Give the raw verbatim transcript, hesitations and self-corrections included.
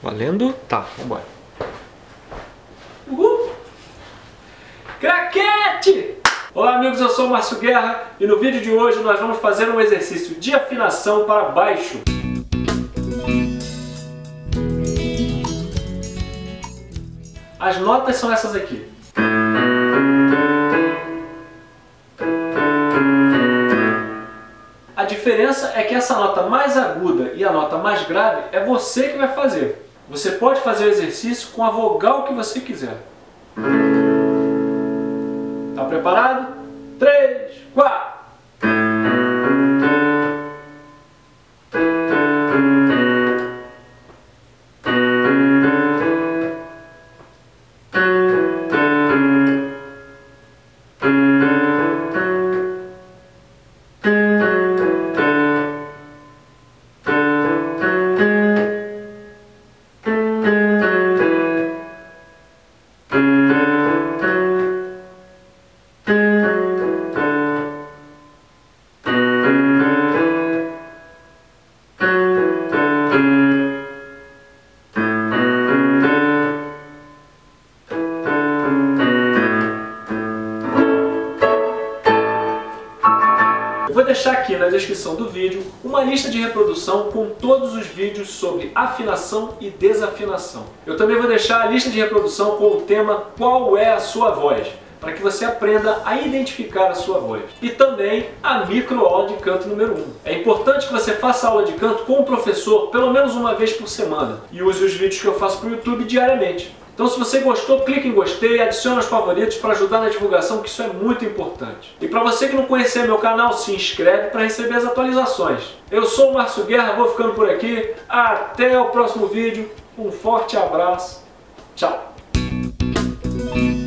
Valendo? Tá, vambora. Uhul! Craquete! Olá amigos, eu sou o Márcio Guerra e no vídeo de hoje nós vamos fazer um exercício de afinação para baixo. As notas são essas aqui. A diferença é que essa nota mais aguda e a nota mais grave é você que vai fazer. Você pode fazer o exercício com a vogal que você quiser. Tá preparado? três, quatro. Eu vou deixar aqui na descrição do vídeo uma lista de reprodução com todos os vídeos sobre afinação e desafinação. Eu também vou deixar a lista de reprodução com o tema Qual é a sua voz? Para que você aprenda a identificar a sua voz. E também a microaula de canto número um. É importante que você faça aula de canto com o professor pelo menos uma vez por semana e use os vídeos que eu faço para o YouTube diariamente. Então se você gostou, clique em gostei, adicione aos favoritos para ajudar na divulgação, que isso é muito importante. E para você que não conhecer meu canal, se inscreve para receber as atualizações. Eu sou o Márcio Guerra, vou ficando por aqui. Até o próximo vídeo. Um forte abraço. Tchau.